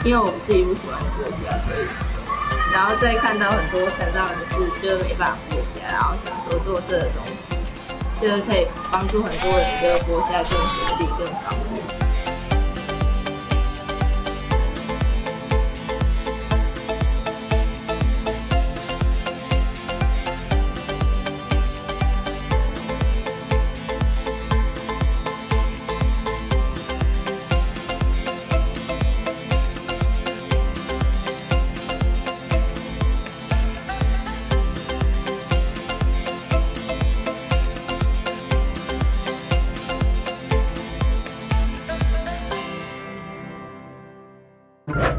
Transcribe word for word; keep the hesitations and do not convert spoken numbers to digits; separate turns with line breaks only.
因为我自己不喜欢剥虾，所以然后再看到很多成长人士就是没办法剥虾，然后想说做这个东西，就是可以帮助很多人就是剥虾更合理、更方便。
you